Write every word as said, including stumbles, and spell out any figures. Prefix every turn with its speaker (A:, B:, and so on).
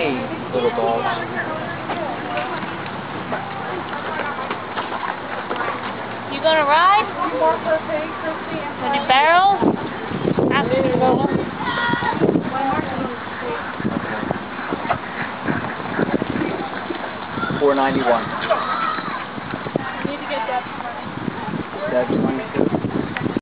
A: Hey, little dogs.
B: You gonna ride? Gonna do barrels? Absolutely.
A: Four ninety one.
B: You need to get that money.
A: That's money too.